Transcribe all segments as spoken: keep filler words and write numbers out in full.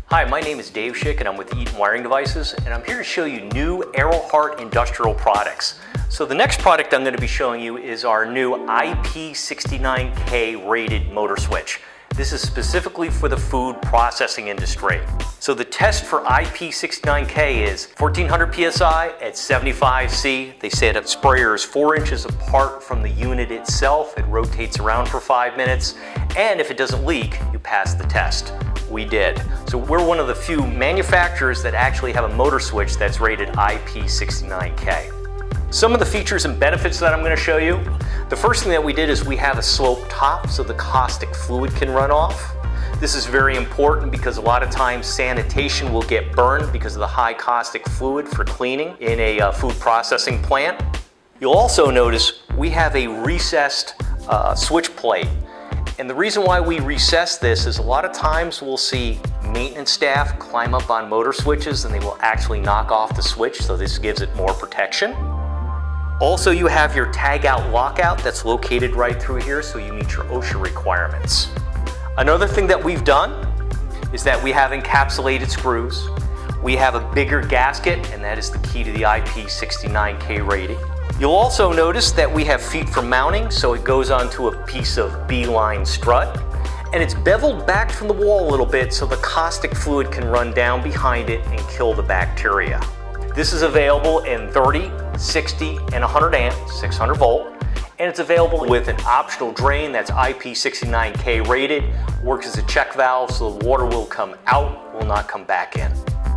Hi, my name is Dave Schick and I'm with Eaton Wiring Devices, and I'm here to show you new Hart industrial products. So the next product I'm going to be showing you is our new I P sixty-nine K Rated Motor Switch. This is specifically for the food processing industry. So the test for I P sixty-nine K is fourteen hundred P S I at seventy-five C. They say that sprayer is four inches apart from the unit itself. It rotates around for five minutes. And if it doesn't leak, you pass the test. We did. So we're one of the few manufacturers that actually have a motor switch that's rated I P sixty-nine K. Some of the features and benefits that I'm going to show you. The first thing that we did is we have a slope top so the caustic fluid can run off. This is very important because a lot of times sanitation will get burned because of the high caustic fluid for cleaning in a uh, food processing plant. You'll also notice we have a recessed uh, switch plate. And the reason why we recess this is a lot of times we'll see maintenance staff climb up on motor switches and they will actually knock off the switch, so this gives it more protection. Also, you have your tagout lockout that's located right through here, so you meet your OSHA requirements. Another thing that we've done is that we have encapsulated screws. We have a bigger gasket, and that is the key to the I P sixty-nine K rating. You'll also notice that we have feet for mounting, so it goes onto a piece of B-line strut. And it's beveled back from the wall a little bit so the caustic fluid can run down behind it and kill the bacteria. This is available in thirty, sixty, and one hundred amp, six hundred volt. And it's available with an optional drain that's I P sixty-nine K rated. Works as a check valve so the water will come out, will not come back in.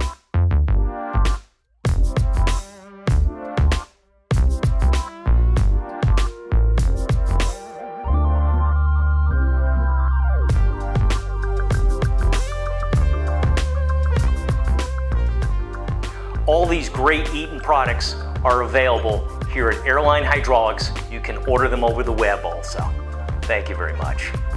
All these great Eaton products are available here at Airline Hydraulics. You can order them over the web also. Thank you very much.